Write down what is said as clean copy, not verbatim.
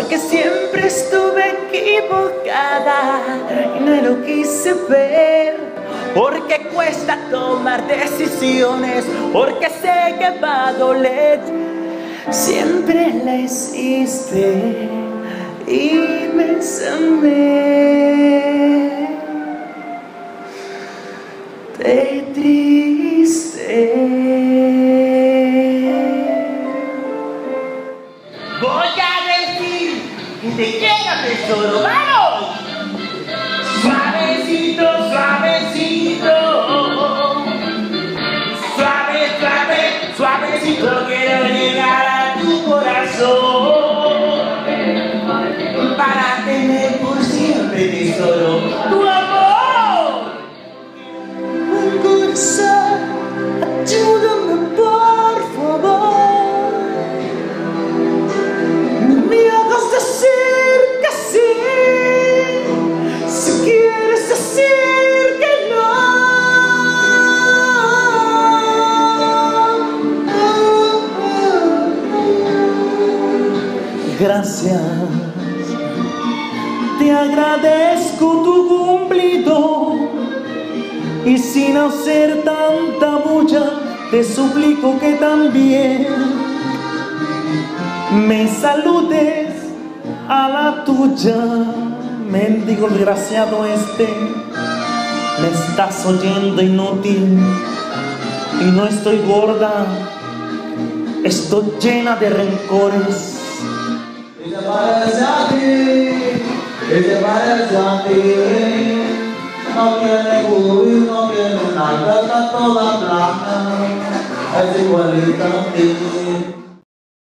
porque siempre estuve equivocada y no lo quise ver, porque cuesta tomar decisiones, porque sé que va a doler. Siempre la hiciste y me sané de triste. Voy a decir que te quiero, tesoro, ¡vamos! Suavecito, suavecito, suave, suave, suavecito, quiero llegar a tu corazón para tener por siempre, tesoro, tu amor. Un corazón, ayúdame por favor, no me hagas decir que sí, si quieres decir que no. Gracias, te agradezco tu cumplido, y sin hacer tanta bulla, te suplico que también me saludes a la tuya. Mendigo desgraciado este, me estás oyendo, inútil, y no estoy gorda, estoy llena de rencores. Ella parece a ti, no tiene cubi, no tiene nada, está toda blanca, es igualita a ti.